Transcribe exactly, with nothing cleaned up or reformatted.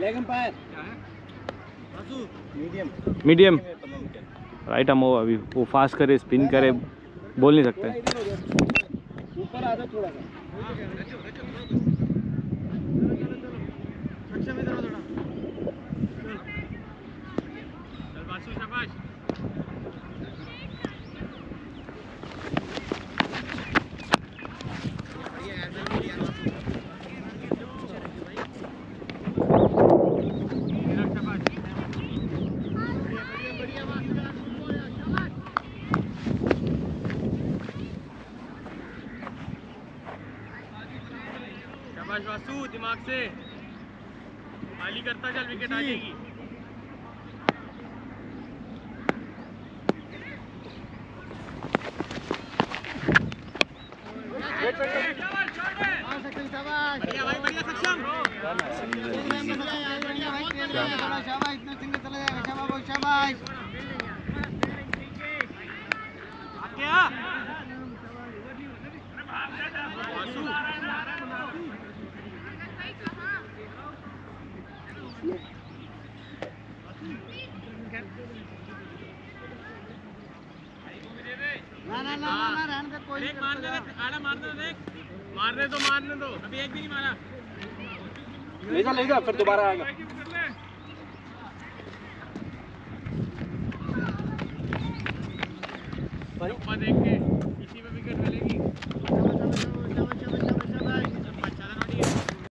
Leg empire क्या है? Medium medium right हम वो अभी वो फास्ट करे स्पिन करे बोल नहीं सकते। ऊपर आ जाओ थोड़ा सा। वासु दिमाग से खाली करता चल, विकेट आ जाएगी। बढ़िया भाई बढ़िया सक्षम। शाबाश इतना सिंगल चला जाएगा। शाबाश शाबाश क्या ना ना ना ना रहने दे कोई मारने दे आड़ा मारने दे मारने दो मारने दो अभी एक भी नहीं मारा ले जा ले जा फिर दोबारा आएगा भाई ऊपर देख के इसी में विकेट मिलेगी।